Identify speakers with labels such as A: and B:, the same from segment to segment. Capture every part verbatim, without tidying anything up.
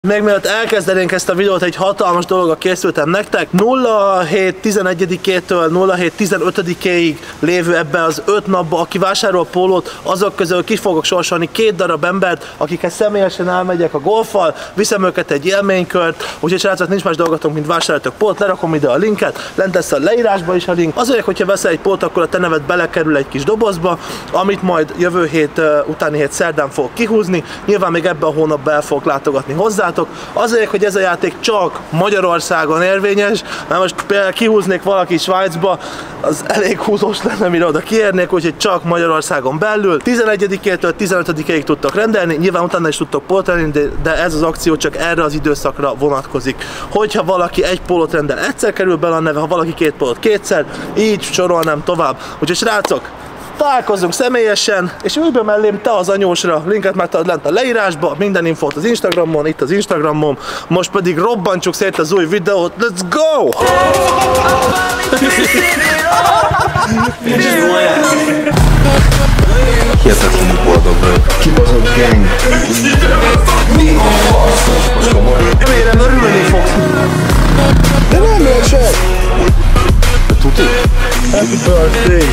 A: Még mielőtt elkezdenénk ezt a videót, egy hatalmas dologgal készültem nektek. nulla hét tizenegyedikétől nulla hét tizenötödikéig lévő ebben az öt napban, aki vásárol pólót, azok közül ki fogok sorsolni két darab embert, akikhez személyesen elmegyek a golffal, viszem őket egy élménykört, úgyhogy srácok, nincs más dolgotok, mint vásároltok pólt, lerakom ide a linket, lent lesz a leírásba is a link. Azért, hogyha veszel egy pólt, akkor a te neved belekerül egy kis dobozba, amit majd jövő hét, uh, utáni hét szerdán fogok kihúzni. Nyilván még ebben a hónapban el fogok látogatni hozzá. Azért, hogy ez a játék csak Magyarországon érvényes, mert most például kihúznék valaki Svájcba, az elég húzós lenne, mire oda kiérnék, úgyhogy csak Magyarországon belül. tizenegyedikétől tizenötödikéig tudtok rendelni, nyilván utána is tudtok pólt rendelni, de, de ez az akció csak erre az időszakra vonatkozik. Hogyha valaki egy pólót rendel, egyszer kerül bele a neve, ha valaki két pólót kétszer, így sorolnám tovább. Úgyhogy srácok, találkozzunk személyesen, és ülj be mellém te az anyósra, linket megtalálod lent a leírásba, minden infót az Instagramon, itt az Instagramom, most pedig robbantsuk szét az új videót, let's go!
B: Hihetetlenül boldog vagyok. Kibaszott gang.
A: Remélem örülni fogsz.
B: De nem esett!
A: Tuti? Happy birthday!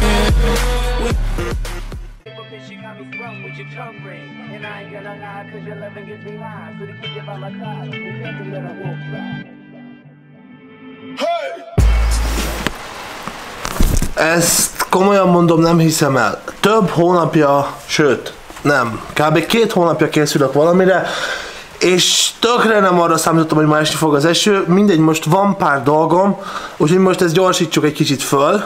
A: Ezt komolyan mondom, nem hiszem el. Több hónapja, sőt, nem, kb. két hónapja készülök valamire, és tökre nem arra számítottam, hogy ma esni fog az eső. Mindegy, most van pár dolgom, úgyhogy most ezt gyorsítsuk egy kicsit föl.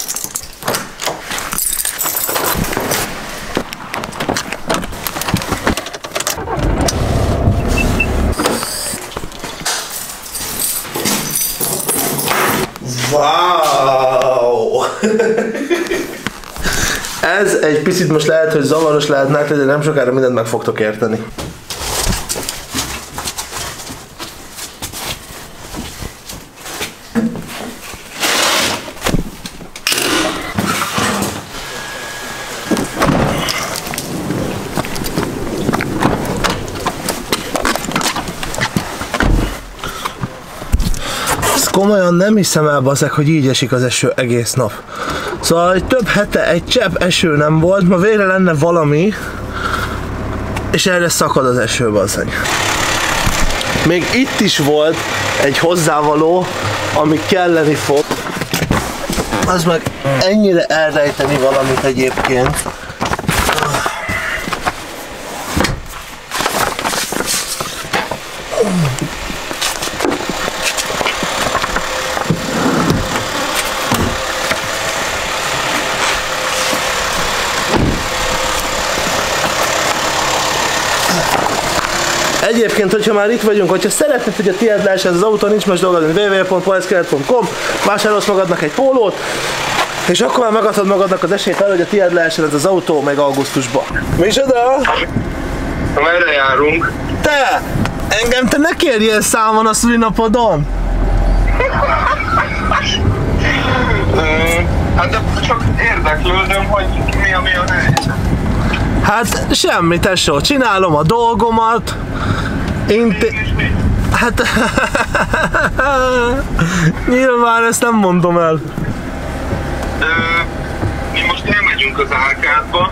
A: Wow! Ez egy picit most lehet, hogy zavaros lehet nektek, de nem sokára mindent meg fogtok érteni. Komolyan nem hiszem el, baszek, hogy így esik az eső egész nap. Szóval egy több hete egy csepp eső nem volt, ma végre lenne valami, és erre szakad az eső, baszeg. Még itt is volt egy hozzávaló, ami kelleni fog. Az meg ennyire elrejteni valamit egyébként. Egyébként, hogyha már itt vagyunk, hogyha szeretnéd, hogy a tiéd lehessen az autó, nincs más dolgod, mint w w w pont poleszkelet pont com, vásárolsz magadnak egy pólót, és akkor már megadod magadnak az esélyt arra, hogy a tiéd lehessen ez az autó meg augusztusban. Micsoda?
C: Merre járunk?
A: Te! Engem te ne kérjél számon a szülinapodon!
C: Hát de csak érdeklődöm, hogy mi a mi a helyzet.
A: Hát semmi, tesó, csinálom a dolgomat. Inté... Hát... Nyilván ezt nem mondom el.
C: Ö, mi most elmegyünk az árkádba.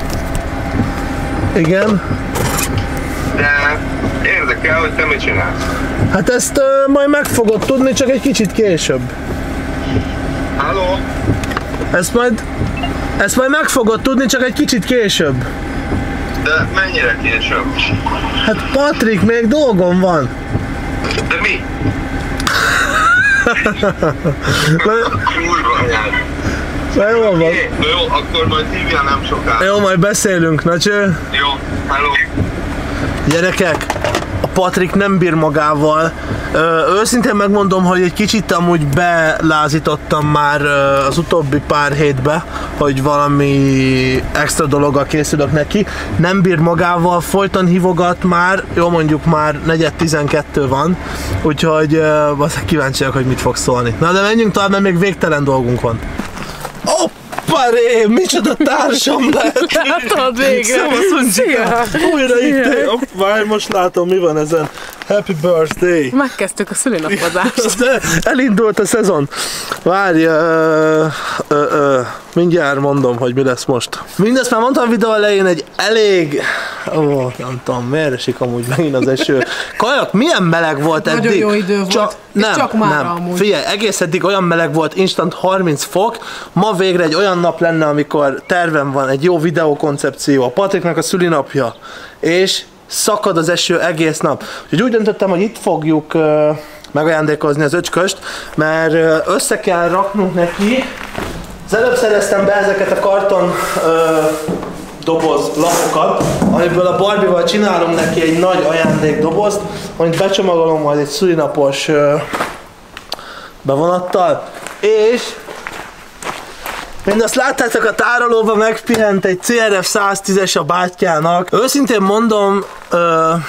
A: Igen?
C: De érdekel, hogy te mit csinálsz.
A: Hát ezt uh, majd meg fogod tudni, csak egy kicsit később.
C: Halló?
A: Ezt majd... Ezt majd meg fogod tudni, csak egy kicsit később.
C: De mennyire később?
A: Hát Patrik, még dolgom van.
C: De mi? Kurva anyád.
A: Na jól van.
C: Okay. Na jó, akkor majd hívjál nem sokára.
A: Jó, majd beszélünk, na cső.
C: Jó, hello.
A: Gyerekek, a Patrik nem bír magával. Ö, őszintén megmondom, hogy egy kicsit amúgy belázítottam már az utóbbi pár hétbe, hogy valami extra dologgal készülök neki. Nem bír magával, folyton hívogat már, jó mondjuk már negyed tizenkettő van, úgyhogy uh, kíváncsiak, hogy mit fog szólni. Na de menjünk tovább, mert még végtelen dolgunk van. Oh! Paré, micsoda társam lett!
D: Látod végre!
A: Szóval
D: Szia!
A: Újra itt! Oh, várj, most látom, mi van ezen. Happy birthday!
D: Megkezdtük a szülinapodást.
A: De elindult a szezon. Várj, ö, ö, ö, mindjárt mondom, hogy mi lesz most. Mindezt már mondtam a videó elején, egy elég... Ó, nem tudom, miért esik amúgy megint az eső. Kajak, milyen meleg volt eddig?
D: Nagyon jó idő volt,
A: Csak,
D: és
A: nem,
D: csak mára
A: nem.
D: amúgy.
A: Figyelj, egész eddig olyan meleg volt, instant harminc fok. Ma végre egy olyan nap lenne, amikor tervem van, egy jó videókoncepció, a Patriknak a szülinapja, és szakad az eső egész nap. Úgyhogy úgy döntöttem, hogy itt fogjuk uh, megajándékozni az öcsköst, mert uh, össze kell raknunk neki. Az előbb szereztem be ezeket a karton uh, doboz lapokat, amiből a Barbie-val csinálunk neki egy nagy ajándékdobozt, amit becsomagolom majd egy szülinapos uh, bevonattal, és mindazt láttátok a tárolóban, megpihent egy cé er ef száztízes a bátyjának. Őszintén mondom, uh,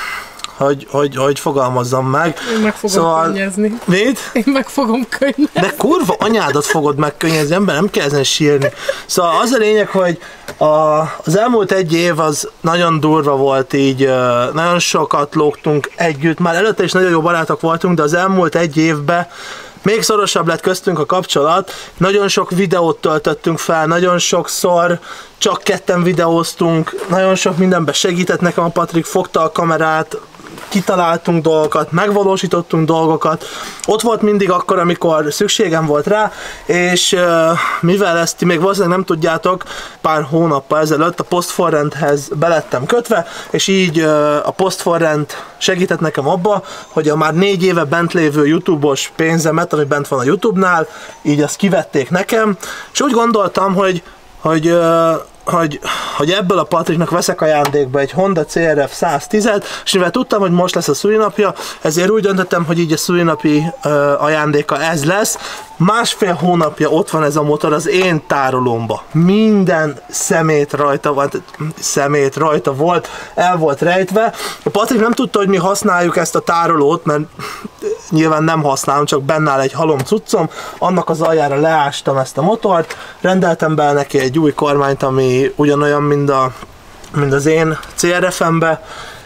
A: hogy, hogy, hogy fogalmazzam meg.
D: Én meg fogom
A: szóval...
D: könnyezni.
A: Mit?
D: Én meg fogom könnyezni.
A: De kurva anyádat fogod megkönnyezni, ember, nem kell ezen sírni. Szóval az a lényeg, hogy a, az elmúlt egy év az nagyon durva volt így, uh, nagyon sokat lógtunk együtt, már előtte is nagyon jó barátok voltunk, de az elmúlt egy évben még szorosabb lett köztünk a kapcsolat, nagyon sok videót töltöttünk fel, nagyon sokszor csak ketten videóztunk, nagyon sok mindenben segített nekem a Patrik, fogta a kamerát, kitaláltunk dolgokat, megvalósítottunk dolgokat, ott volt mindig akkor, amikor szükségem volt rá, és uh, mivel ezt ti még valószínűleg nem tudjátok, pár hónappal ezelőtt a Postforrenthez belettem kötve, és így uh, a Postforrent segített nekem abba, hogy a már négy éve bent lévő YouTube-os pénzemet, ami bent van a YouTube-nál, így azt kivették nekem, és úgy gondoltam, hogy, hogy uh, Hogy, hogy ebből a Patriknak veszek ajándékba egy Honda cé er ef száztízet, és mivel tudtam, hogy most lesz a szülinapja, ezért úgy döntöttem, hogy így a szülinapi uh, ajándéka ez lesz. Másfél hónapja ott van ez a motor az én tárolómba. Minden szemét rajta van, szemét rajta volt, el volt rejtve. A Patrik nem tudta, hogy mi használjuk ezt a tárolót, mert nyilván nem használom, csak benne áll egy halom cuccom. Annak az aljára leástam ezt a motort, rendeltem be neki egy új kormányt, ami ugyanolyan, mint, a, mint az én cé er ef-embe,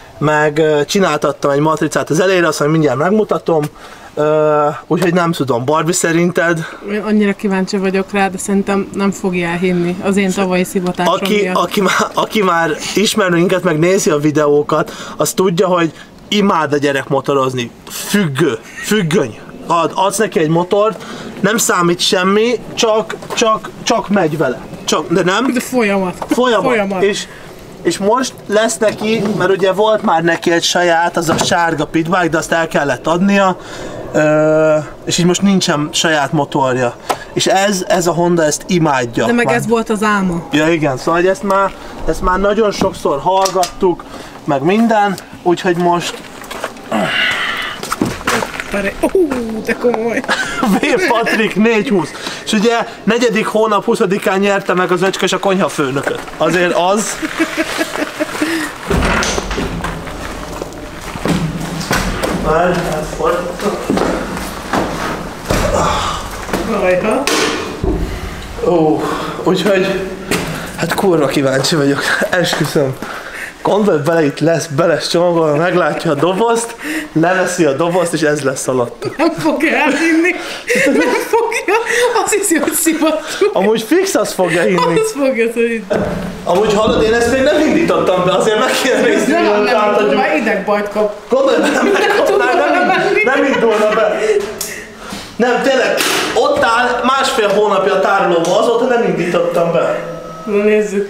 A: meg csináltattam egy matricát az elejére, azt mondja, mindjárt megmutatom. Uh, úgyhogy nem tudom, Barbie, szerinted?
D: Én annyira kíváncsi vagyok rá, de szerintem nem fogja elhinni az én tavalyi szivatásom
A: aki,
D: miatt.
A: aki, már, aki már ismer minket, meg nézi a videókat, az tudja, hogy imád a gyerek motorozni. Függő, függöny. Ad, adsz neki egy motort, nem számít semmi, csak, csak, csak megy vele. Csak, de nem?
D: De folyamat.
A: Folyamat.
D: folyamat.
A: És, és most lesz neki, mert ugye volt már neki egy saját, az a sárga pitbike, de azt el kellett adnia, ö, és így most nincsen saját motorja. És ez, ez a Honda ezt imádja.
D: De meg
A: már.
D: ez volt az álma.
A: Ja igen, szóval hogy ezt már, ezt már nagyon sokszor hallgattuk, meg minden, úgyhogy most...
D: Ú, de komoly.
A: V. Patrik négy húsz. És ugye negyedik hónap huszadikán nyerte meg az öcskös a konyhafőnököt. Azért az... Már átfordítom.
D: Rajta.
A: Ó, úgyhogy... Hát kurva kíváncsi vagyok, esküszöm. Gondolj bele, itt lesz, be lesz csomagolva, meglátja a dobozt, leveszi a dobozt, és ez lesz alatta.
D: Nem fogja elhinni. Nem fogja. Azt hiszi, hogy szivattuk.
A: Amúgy fix azt fogja hinni.
D: Azt fogja szerintem.
A: Amúgy hallod, én ezt még nem indítottam be, azért meg kéne nézni,
D: Nem,
A: hogy
D: nem,
A: átadjuk.
D: már idegbajt kap.
A: Gondolj bele, megkapnál, nem, nem indulna be. Nem, tényleg, ott áll másfél hónapja a tárolóban, azóta nem indítottam be.
D: Na nézzük.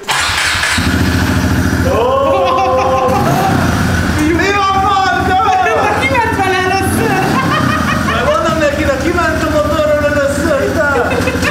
A: Mi van, Marka?
D: Ki ment vele először?
A: Mert mondom neki, de kiment a motorról először, de...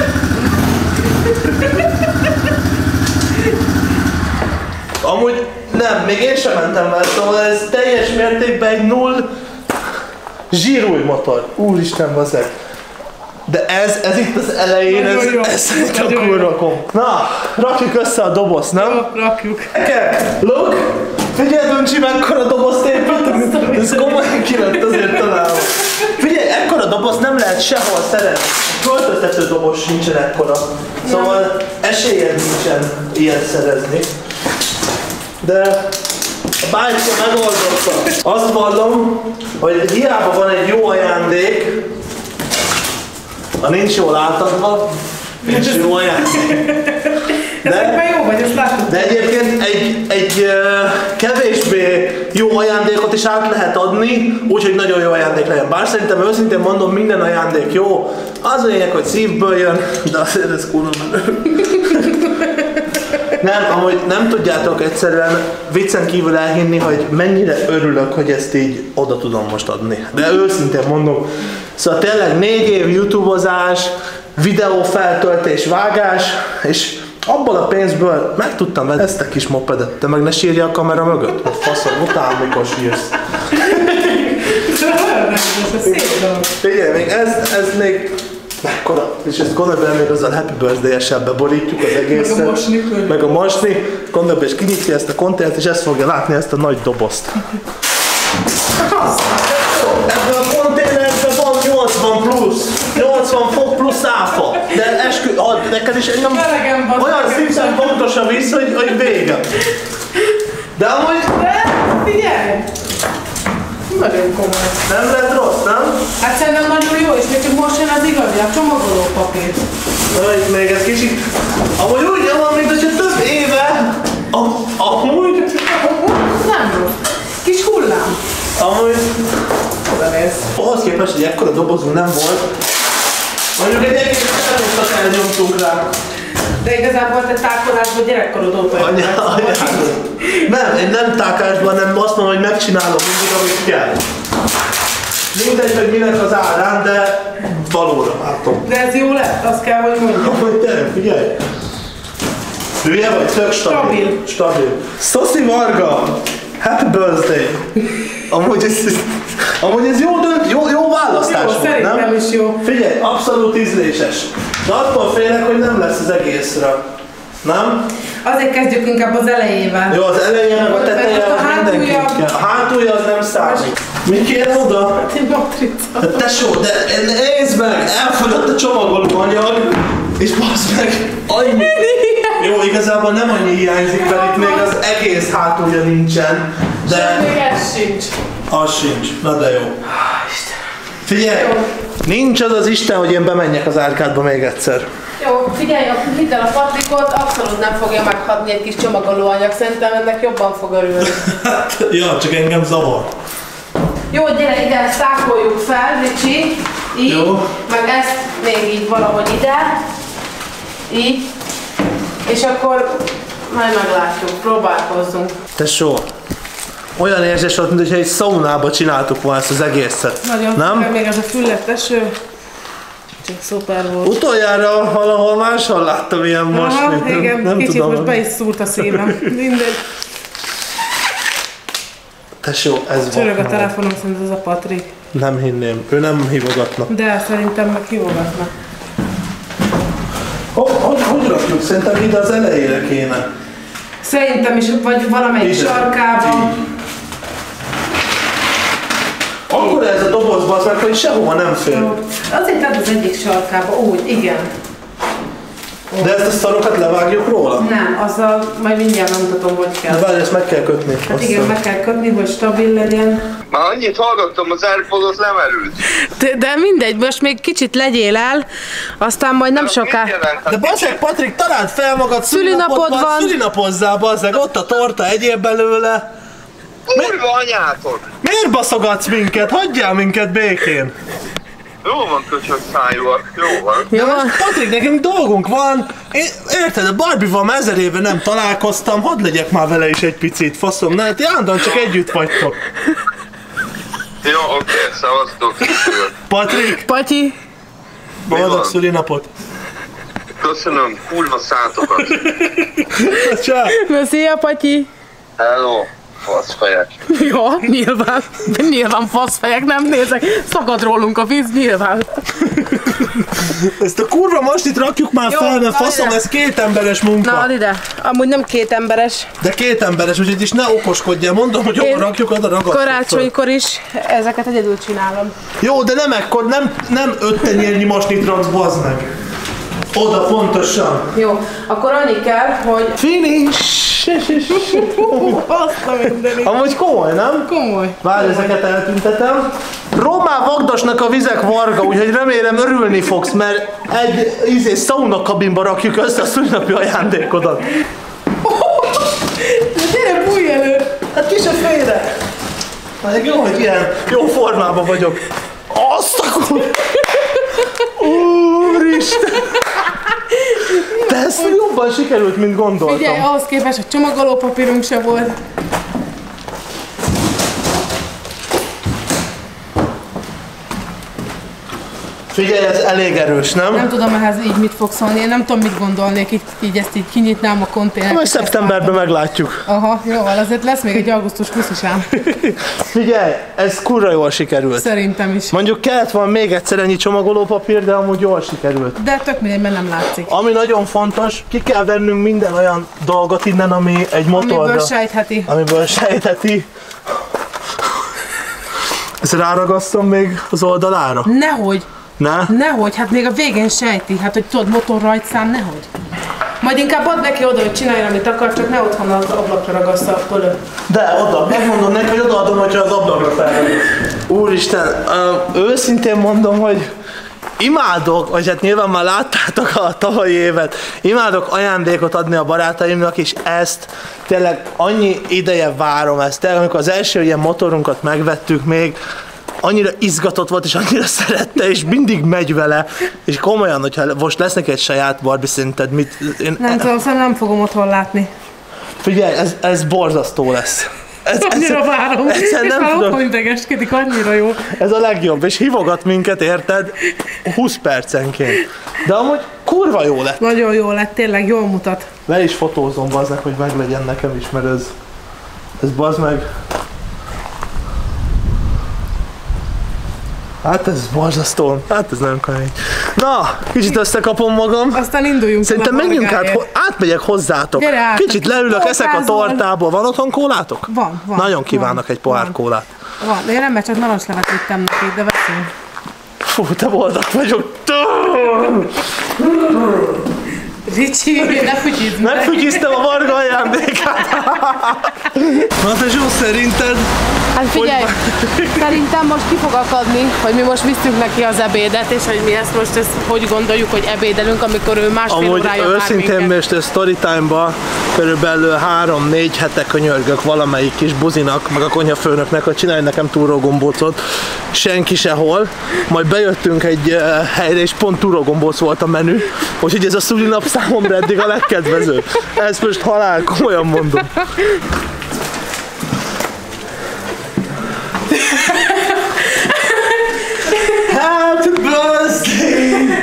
A: Amúgy nem, még én sem mentem vele, szóval ez teljes mértékben egy null zsírúj motor. Úristen, bazeg. De ez, ez itt az elején, ez, ez szerintem kurva kom. Na, rakjuk össze a dobozt, nem?
D: Jó, rakjuk.
A: Okay. Look! Figyelj, Duncsi, mekkora dobozt építünk! Ez komolyan ki lett azért találva. Figyelj, ekkora dobozt nem lehet lehet sehol szerezni. Költöztető dobos sincsen ekkora. Szóval esélyed nincsen ilyet szerezni. De a bátyja megoldotta. Azt vallom, hogy hiába van egy jó ajándék, ha nincs jól átadva, nincs jó ajándék. De,
D: jó vagy, ezt látod.
A: de egyébként egy, egy uh, kevésbé jó ajándékot is át lehet adni, úgyhogy nagyon jó ajándék legyen. Bár szerintem őszintén mondom, minden ajándék jó. Az a lényeg, hogy szívből jön, de azért ez kurva menő. Nem, amúgy nem tudjátok egyszerűen viccen kívül elhinni, hogy mennyire örülök, hogy ezt így oda tudom most adni. De őszintén mondom, szóval tényleg négy év youtubozás, videófeltöltés, vágás, és abból a pénzből meg tudtam venni ezt a kis mopedet. Te meg ne sírja a kamera mögött, mert faszom, után mikor sírsz. Figyelj, még ez, ez még mekkora, és ezt gondolom, még azzal Happy Birthday-essel beborítjuk az egészet. Meg a mosni. Meg a mosni. Gondolom, és kinyitja ezt a konténert, és ezt fogja látni, ezt a nagy dobozt. Ebben a konténerben van nyolcvan plusz, nyolcvan fok plusz áfa. De eskü, neked is engem olyan szinten pontos a víz, hogy, hogy vége. De amúgy...
D: De figyelj! Nagyon komoly.
A: Nem lett rossz, nem?
D: Hát szerintem nagyon jó, és még csak most jön az igazi, a csomagoló papír.
A: Na, itt még egy kicsit... Amúgy úgy van, mint hogyha több éve... Amúgy...
D: Nem rossz. Kis hullám.
A: Amúgy... Ahhoz képest, hogy ekkora dobozunk nem volt, mondjuk egy egész felhúztat elnyomtunk rá.
D: De igazából te tákolásban gyerekkorod óta
A: Anya, anya. Nem, én nem tákásban, nem azt mondom, hogy megcsinálom mindig, amit kell. Mindegy, hogy minek az árán, de valóra látom.
D: De ez jó lett, azt kell, hogy mondjam.
A: Amúgy tényleg, figyelj! Hülye vagy? Tök stabil.
D: Stabil.
A: Stabil. Szoszi Varga! Happy birthday! Amúgy ez, amúgy ez jó, dönt, jó, jó választás
D: Jó,
A: volt,
D: szerintem
A: nem?
D: is jó.
A: Figyelj, abszolút ízléses. De attól félek, hogy nem lesz az egészre. Nem?
D: Azért kezdjük inkább az elejével.
A: Jó, az elején meg a teteje az mindenképp kell. A hátulja az nem számít. Mi kéne oda?
D: Matrica.
A: Tesó, de nézd meg! Elfogyott a csomagoló anyag, és bassz meg, annyi... Jó, igazából nem annyi hiányzik, mert itt még az egész hátulja nincsen, de...
D: Még ez sincs.
A: Az sincs. Na de jó. Figyelj! Nincs az az Isten, hogy én bemenjek az árkádba még egyszer.
D: Jó, figyelj, hidd el, a Patrikot abszolút nem fogja meghatni egy kis csomagolóanyag, szerintem ennek jobban fog örülni.
A: Ja, csak engem zavar.
D: Jó, gyere ide, ezt tákoljuk fel, Ricsi. Így,
A: Jó.
D: meg ezt még így valahogy ide. Így. És akkor majd meglátjuk, próbálkozzunk.
A: Tesó, olyan érzés volt, mintha egy szaunába csináltuk volna ezt az egészet.
D: Nagyon
A: nem?
D: szuper, még ez a füllet eső. Csak szuper volt.
A: Utoljára valahol máshol láttam ilyen most.
D: Aha,
A: nem,
D: igen,
A: nem
D: kicsit
A: tudom.
D: most be is szúrt a szívem. Mindegy.
A: Tesó, ez
D: Csörög a
A: van.
D: telefonom, szerint ez a Patrik.
A: Nem hinném, ő nem hívogatna.
D: De szerintem meg hívogatna.
A: Hogy, hogy, hogy rakjuk? Szerintem ide az elejére kéne.
D: Szerintem is, vagy valamelyik
A: Ide.
D: sarkában.
A: Akkor ez a dobozba az meg, hogy sehova nem fér.
D: Azért tedd az egyik sarkába, úgy, igen.
A: De ezt a szarokat levágjuk róla?
D: Nem, azzal majd mindjárt megmutatom, hogy kell.
A: De várj, ezt meg kell kötni.
D: Hát
A: Azt
D: igen,
A: hiszem.
D: meg kell kötni, hogy stabil legyen.
C: Már annyit hallgattam, az Airpods lemerült.
D: De, de mindegy, most még kicsit legyél el, aztán majd nem soká...
C: Mit jelent?
A: De bazzeg, Patrik, találd fel magad,
D: Szülinapod van.
A: Szülinapozzál, bazzeg, ott a torta, egyéb belőle.
C: Kurva anyátok!
A: Miért baszogatsz minket? Hagyjál minket békén!
C: Jó van, köcsög szájúak, jó van.
D: Jó,
A: Patrik, nekünk dolgunk van. Én, érted, a Barbie-val már ezer éve nem találkoztam, hadd legyek már vele is egy picit, faszom, ne, ti állandóan csak együtt vagytok.
C: Jó, oké, szavaztok.
A: Patrik,
D: Patyi.
A: boldog
C: van?
A: szülinapot.
C: Köszönöm, kurva szátokat.
A: Csá.
D: Na, szia, Patyi.
C: Hello, faszfejek.
D: Ja, nyilván. Nyilván faszfejek, nem nézek. Szakad rólunk a víz, nyilván.
A: Ezt a kurva mastit rakjuk már
D: Jó,
A: fel, mert
D: na
A: faszom,
D: ide.
A: ez két emberes munka.
D: Na, add ide. Amúgy nem két emberes.
A: De két emberes, úgyhogy is ne okoskodjál. Mondom, hogy hova rakjuk, oda ragadjuk.
D: Karácsonykor is ezeket egyedül csinálom.
A: Jó, de nem ekkor, nem, nem öt tenyérnyi masnit raksz, bazd meg. Oda pontosan.
D: Jó, akkor annyi kell, hogy...
A: Finish!
D: Azt a mindenit.
A: Amúgy komoly, nem?
D: Komoly.
A: Várj, ezeket eltüntetem. Román Vagdosnak a vizek varga, úgyhogy remélem örülni fogsz, mert egy izé, sauna kabinba rakjuk össze a szülinapi ajándékodat.
D: De gyere, bújj elő!
A: Hát ki se félre. Hát jó, hogy ilyen jó formában vagyok. Azt a kur... Úristen! De ez jobban sikerült, mint gondoltam.
D: Figyelj, ahhoz képest, hogy csomagolópapírunk se volt.
A: Figyelj, ez elég erős, nem?
D: Nem tudom ehhez így mit fog szólni, én nem tudom mit gondolnék, így, így ezt így kinyitnám a konténert.
A: Majd szeptemberben meglátjuk.
D: Aha, jó, azért lesz még egy augusztus huszadika ám.
A: Figyelj, ez kurva jól sikerült.
D: Szerintem is.
A: Mondjuk kellett volna még egyszer ennyi csomagolópapír, de amúgy jól sikerült.
D: De tök mindegy, mert nem látszik.
A: Ami nagyon fontos, ki kell vennünk minden olyan dolgot innen, ami egy motorra...
D: Amiből sejtheti.
A: Amiből sejtheti. Ezt ráragasztom még az oldalára?
D: Nehogy.
A: Ne?
D: Nehogy, hát még a végén sejti, hát hogy tudod, motorrajtszám, nehogy. Majd inkább add neki oda, hogy csináljon, amit akar, csak ne otthon az ablakra ragassza a pölő.
A: De oda, megmondom neki, hogy odaadom, hogyha az ablakra felvegyek. Úristen, ö, őszintén mondom, hogy imádok, vagy hát nyilván már láttátok a tavalyi évet, imádok ajándékot adni a barátaimnak, és ezt tényleg annyi ideje várom ezt. Tényleg, amikor az első ilyen motorunkat megvettük még, annyira izgatott volt, és annyira szerette, és mindig megy vele, és komolyan, hogyha most lesz neki egy saját Barbie, szerinted mit... Én,
D: Nem tudom, szerintem nem fogom otthon látni.
A: Figyelj, ez, ez borzasztó lesz. Ez,
D: Annyira
A: ez,
D: várom,
A: ez,
D: és
A: ez nem
D: már
A: tudom.
D: otthon idegeskedik, annyira jó.
A: Ez a legjobb, és hívogat minket, érted? húsz percenként. De amúgy kurva jó lett.
D: Nagyon jó lett, tényleg jól mutat.
A: Le is fotózom, bazd meg, hogy meglegyen nekem is, mert ez... Ez bazd meg... Hát ez borzasztó, hát ez nem kemény. Na, kicsit összekapom magam.
D: Aztán induljunk.
A: Szerintem
D: tovább
A: menjünk át,
D: Vargáért.
A: ho- átmegyek hozzátok.
D: Gyere át.
A: Kicsit leülök, eszek a
D: Kólázol.
A: tortából. Van otthon kólátok?
D: Van, van.
A: Nagyon kívánok
D: van,
A: egy pohár
D: van.
A: kólát.
D: Van, de én nem, mert csak narancslevet vittem neki, de veszünk.
A: Fú, te boldog vagyok.
D: Ricsi, ne fütyízz meg.
A: Megfütyiztem a Varga ajándékát. Na te Zsó, szerinted?
D: Hát figyelj, szerintem most ki fog akadni, hogy mi most visszük neki az ebédet, és hogy mi ezt most ezt hogy gondoljuk, hogy ebédelünk, amikor ő másfél
A: Amúgy
D: órája vár
A: őszintén
D: minket.
A: most a Storytime-ba körülbelül három-négy hete könyörgök valamelyik kis buzinak, meg a konyhafőnöknek, hogy csinálj nekem túrógombócot. Senki sehol. Majd bejöttünk egy uh, helyre, és pont túrógombóc volt a menü. Úgyhogy ez a szülinap számomra eddig a legkedvezőbb. Ezt most halál, komolyan mondom. Happy birthday!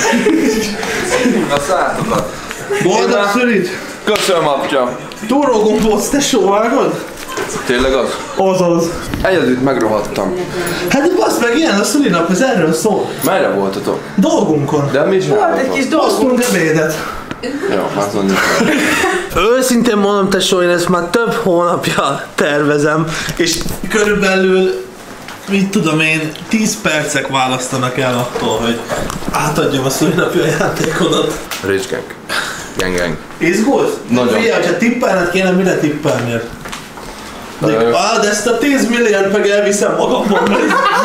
E: A szátokat.
A: Boldog szülit!
E: Köszönöm, apja.
A: Túrógombóc, tesó, vágod?
E: Tényleg az?
A: Azaz.
E: Egyedült megrohadtam.
A: Hát de bassz meg, ilyen a szülinap, ez erről szól.
E: Merre voltatok?
A: Dolgunkon.
E: De mi is
D: Volt egy kis dolgunk.
A: Hoztunk ebédet.
E: Jó, azt mondjuk.
A: Őszintén mondom, tesó, én ezt már több hónapja tervezem, és körülbelül, mit tudom én, tíz percek választanak el attól, hogy átadjam a szülinapi ajándékodat.
E: Rich gang. Gang gang.
A: Izgulsz?
E: Nagyon.
A: Figyelj, hogyha tippelned kéne, mire tippelnél? De,
E: Ö.
A: á, de ezt a tíz milliárd meg elviszem magammal, mert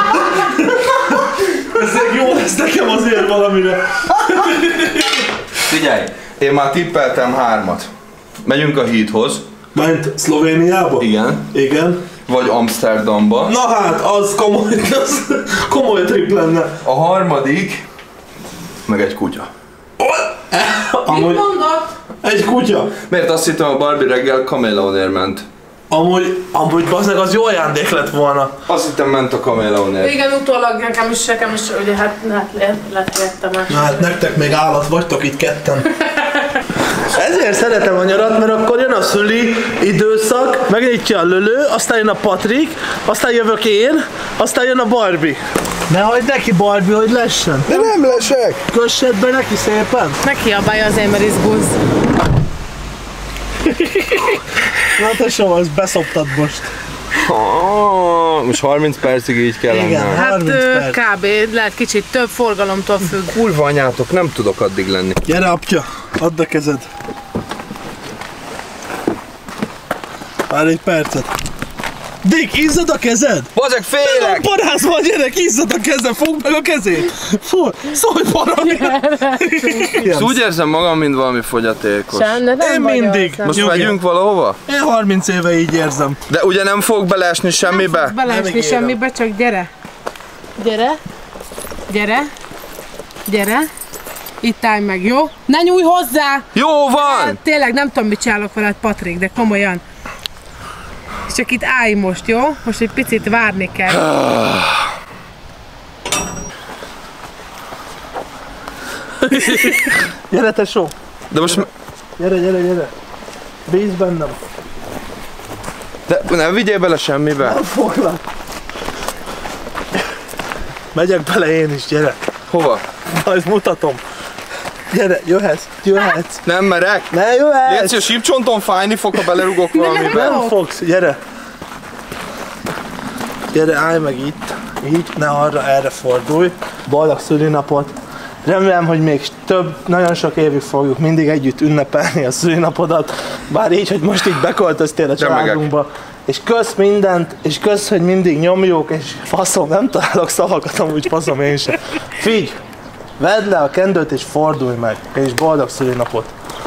A: ez jó lesz nekem azért valamire.
E: Figyelj, én már tippeltem hármat. Megyünk a Heathoz.
A: Ment Szlovéniába?
E: Igen.
A: Igen.
E: Vagy Amsterdamba.
A: Na hát, az komoly, az komoly trip lenne.
E: A harmadik... Meg egy kutya.
D: Mit
A: Amúgy
D: mondott?
A: egy kutya.
E: Miért azt hittem, a Barbie reggel Kameleonért ment?
A: Amúgy, amúgy bazdmeg, az jó ajándék lett volna.
E: Azt hittem, ment a Kameleonért.
D: Igen, utólag nekem is, nekem is, ugye hát letértem el.
A: Na hát nektek még állat vagytok itt ketten. Ezért szeretem a nyarat, mert akkor jön a szüli időszak, megnyitja a lölő, aztán jön a Patrik, aztán jövök én, aztán jön a Barbie. Ne hagyd neki, Barbie, hogy lessen.
B: De nem lesek!
A: Kössed be neki szépen.
D: Ne kiabálja azért, mert izgulsz.
A: Na tesó, azt beszoptad most.
E: Oh, most harminc percig így kell
A: Igen,
E: lennem.
D: Hát
A: harminc
D: ö,
A: perc.
D: kb. Lehet kicsit több forgalomtól függ.
E: Kurva anyátok, nem tudok addig lenni.
A: Gyere, apja, add a kezed. Várj egy percet. Dick, izzad a kezed?
E: Bazeg, félek!
A: Parász vagy, gyerek, izzad a kezed, fogd meg a kezét! Fú, szólj parani!
E: Most úgy érzem magam, mint valami fogyatékos.
D: Sem, de nem
A: Én
D: vagy
A: mindig.
D: az, nem.
E: Most
A: Nyugi.
E: megyünk valahova?
A: Én harminc éve így érzem.
E: De ugye nem fog beleesni semmibe?
D: Nem fogsz beleesni
A: ígérem.
D: semmibe, csak gyere. Gyere. Gyere. Gyere. Itt állj meg, jó? Ne nyújj hozzá!
E: Jó van!
D: Tényleg nem tudom, mit csinálok veled, Patrik, de komolyan. És csak itt állj most, jó? Most egy picit várni kell.
A: Gyere, tesó!
E: De most...
A: Gyere, gyere, gyere! Bízz bennem!
E: De nem vigyél bele semmibe?
A: Nem foglak! Megyek bele én is, gyere!
E: Hova?
A: Majd mutatom! Gyere, jöhetsz, jöhetsz!
E: Nem merek?
A: Ne jöhetsz!
E: Légy, a sípcsonton fájni fog, ha belerugok valamibe.
A: Nem fogsz, gyere! Gyere, állj meg itt, így, ne arra, erre fordulj. Boldog szülinapot! Remélem, hogy még több, nagyon sok évig fogjuk mindig együtt ünnepelni a szülinapodat. Bár így, hogy most így beköltöztél a családunkba. És kösz mindent, és kösz, hogy mindig nyomjuk, és faszom, nem találok szavakat, amúgy faszom én sem. Figyelj! Vedd le a kendőt és fordulj meg, és boldog szülinapot!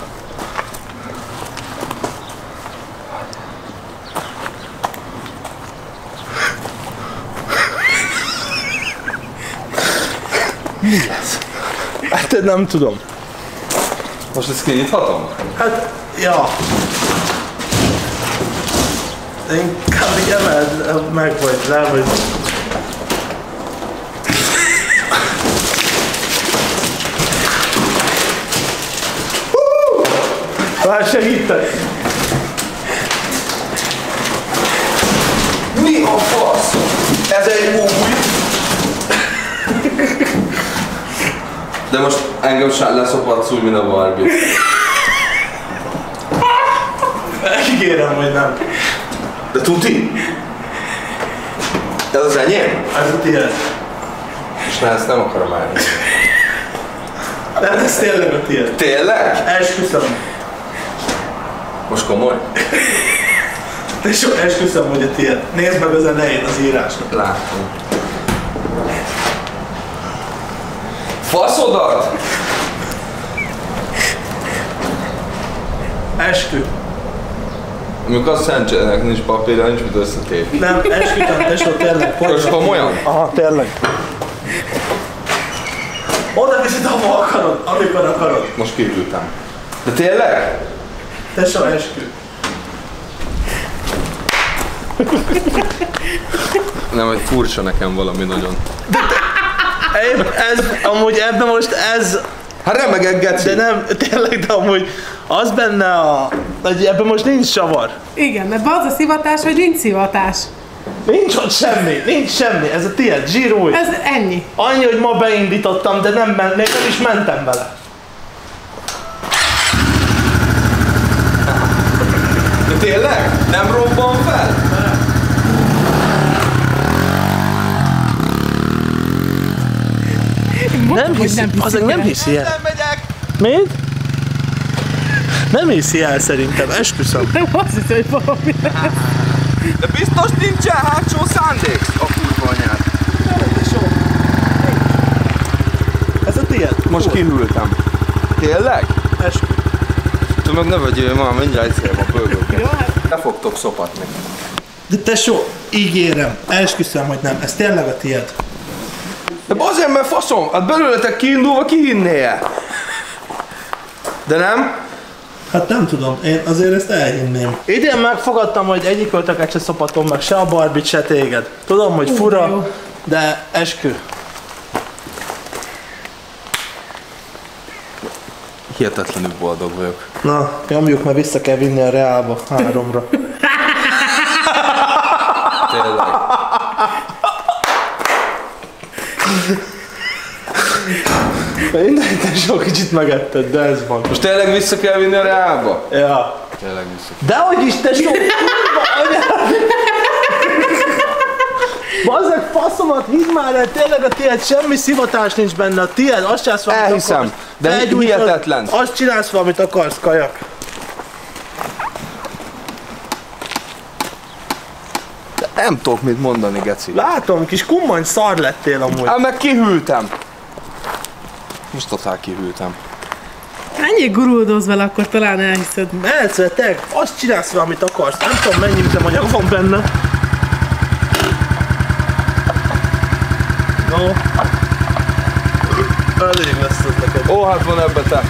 A: Mi ez? Hát nem tudom.
E: Most ezt kinyithatom?
A: Hát, ja. Inkább így emeld meg, vagy le, vagy... Várj, segítek!
E: Mi a fasz? Ez egy új? De most engem sem leszopatsz úgy, mint a Barbie.
A: Megígérem, hogy nem.
E: De tuti? Ez az enyém?
A: Ez a tiéd.
E: És ne, ezt nem akarom állni.
A: Nem, ez tényleg a tiéd.
E: Tényleg?
A: Esküszöm.
E: Most komoly?
A: És esküszöm, hogy a tiéd. Nézd meg az elején az írásnak.
E: Látom. Faszodat?
A: Eskü.
E: Amikor azt szentsenek, nincs papírra, nincs mit összetépni.
A: Nem, esküszöm, tesó, tényleg.
E: Most komolyan?
A: Aha, tényleg. Oda viszed, ahova akarod, amikor akarod.
E: Most kívültem. De tényleg?
A: Tesó, eskü.
E: Nem, hogy furcsa nekem valami nagyon.
A: Épp ez, amúgy ebben most ez,
E: Hát remegek, geci.
A: de nem, tényleg, de amúgy az benne a, hogy ebben most nincs savar.
D: Igen, mert az a szivatás, hogy nincs szivatás.
A: Nincs ott semmi, nincs semmi, ez a tiéd, zsírúj.
D: Ez ennyi.
A: Annyi, hogy ma beindítottam, de nem, men- még nem is mentem vele.
E: De tényleg? Nem robban fel?
A: Nem hiszi, azért nem hiszi el.
E: Nem megyek!
A: Mit? Nem hiszi el szerintem, esküszöm.
D: Nem azt hiszem, hogy valami.
E: De biztos nincsen hátsó szándék? A kurva anyád.
A: Ez a tiéd.
E: Most kihűltem. Tényleg?
A: Eskü.
E: Te meg ne vegyél már, mindjárt egyszerűen a bőgőket. Ne fogtok szopatni.
A: De tesó, ígérem, esküszöm, hogy nem, ez tényleg a tiéd.
E: De azért, mert faszom, hát belőletek kiindulva kihinnél. De nem?
A: Hát nem tudom, én azért ezt elhinném. Idén megfogadtam, hogy egyiköltöket se szopatom meg, se a Barbie-t, se téged. Tudom, hogy fura,
D: jó.
A: de eskü.
E: Hihetetlenül boldog vagyok.
A: Na, nyomjuk, mert vissza kell vinni a Reálba háromra.
E: Tényleg.
A: Minden sok kicsit megetted, de ez van.
E: Most tényleg vissza kell vinni a reálba?
A: Ja.
E: Tényleg vissza.
A: Dehogy is, te sok kurva anyád! Bazzeg, faszomat, hidd már el, tényleg a tiéd, semmi szivatás nincs benne, a tiéd, azt csinálsz valamit
E: Elhiszem,
A: akarsz.
E: de
A: Felgyújtod,
E: hihetetlen.
A: Azt csinálsz valamit akarsz, kajak.
E: De nem tudok mit mondani, geci.
A: Látom, kis kummany szar lettél amúgy.
E: Hát meg kihűltem. Most totál kihűltem.
D: Ennyi guruldoz vele, akkor talán elhiszed.
A: Elszvetek, azt csinálsz valamit akarsz, nem tudom mennyi üzemanyag van benne. No. Elég lesz ez neked.
E: Ó, hát van ebbe te.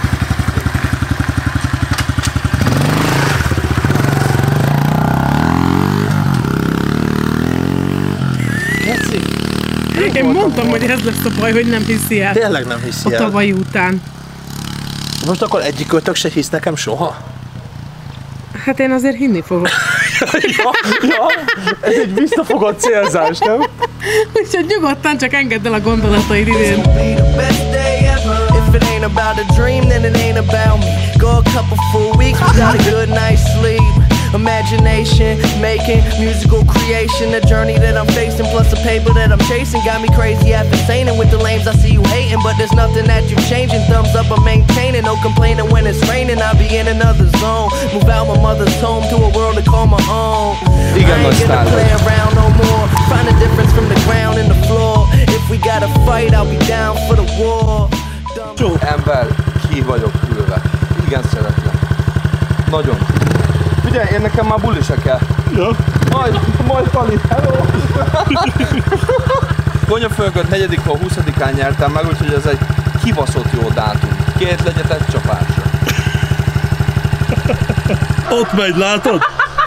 D: Én mondtam, hogy ez lesz a baj, hogy nem hiszi el.
A: Tényleg nem hiszi
D: A
A: el.
D: tavalyi után.
A: Most akkor egyikőtök se hisz nekem soha?
D: Hát én azért hinni fogok.
A: ja, ja, ez egy visszafogott célzás, nem?
D: Úgyhogy nyugodtan csak engedd el a gondolataid idén.
F: If it ain't about a dream, then it ain't about me. Go a couple full weeks without a good night's sleep. Imagination, making musical creation. The journey that I'm facing, plus the paper that I'm chasing, got me crazy after saying with the lames. I see you hating, but there's nothing that you changing. Thumbs up, I'm maintaining, no complaining when it's raining. I'll be in another zone. Move out my mother's home to a world to call my own.
E: Igen,
F: I
E: nagy
F: ain't gonna
E: sztár
F: play
E: vagy.
F: around no more. Find a difference from the ground and the floor. If we gotta fight, I'll be down for the war.
E: Ember, ki vagyok ülve. Igen, szeretlek. Nagyon. Figyelj, én nekem már buli se kell.
A: Ja.
E: Majd, majd Pali, hello! Konyafölgött negyedik hó huszadikán nyertem meg, úgyhogy ez egy kibaszott jó dátum. Két legyet egy csapásra.
A: Ott megy, látod?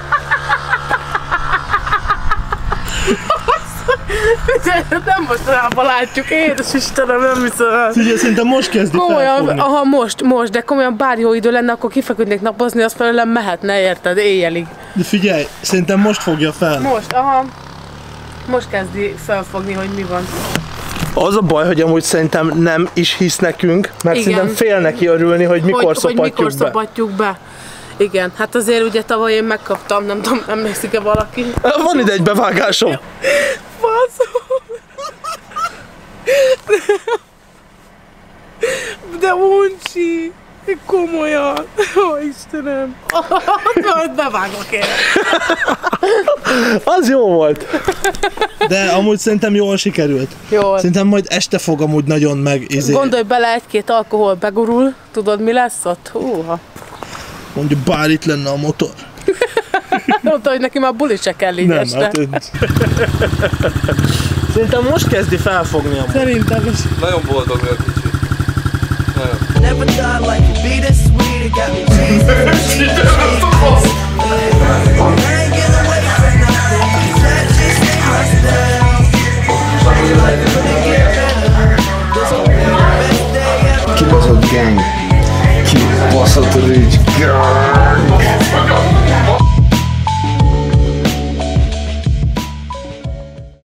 D: Nem mostanában látjuk, édes Istenem, nem hiszem el.
A: Figyelj, szerintem most kezdi
D: Komolyan,
A: felfogni.
D: aha, most, most, de komolyan bár jó idő lenne, akkor kifeküdnék napozni, azt felőlem mehetne, érted, éjjelig.
A: De figyelj, szerintem most fogja fel.
D: Most, aha, most kezdi felfogni, hogy mi van.
A: Az a baj, hogy amúgy szerintem nem is hisz nekünk, mert
D: Igen.
A: szerintem fél neki örülni, hogy mikor
D: hogy,
A: szopatjuk
D: hogy mikor
A: be.
D: szopatjuk be. Igen, hát azért ugye tavaly én megkaptam, nem tudom, emlékszik-e valaki?
A: Van ide egy bevágásom.
D: Faszom! De uncsi! Komolyan! Ó, Istenem! Majd bevágok én!
A: Az jó volt. De amúgy szerintem jól sikerült.
D: Jól.
A: Szerintem majd este fog amúgy nagyon meg izé.
D: Gondolj bele, egy-két alkohol begurul, tudod mi lesz ott? Húha!
A: Mondjuk bár itt lenne a motor.
D: Mondta, hogy neki már buli se kell így
A: Nem,
D: este.
A: hát én... Szerintem most kezdi felfogni amúgy.
D: Szerintem is.
E: Nagyon boldog vagyok kicsit. Nagyon.
F: Never thought life would be this sweet. It got me chasing from cheek to cheek. I ain't getting away from nothing. That just ain't my style. Life couldn't get better. This will be the best day ever.
B: Kibaszott gang. Kibaszott rich girl.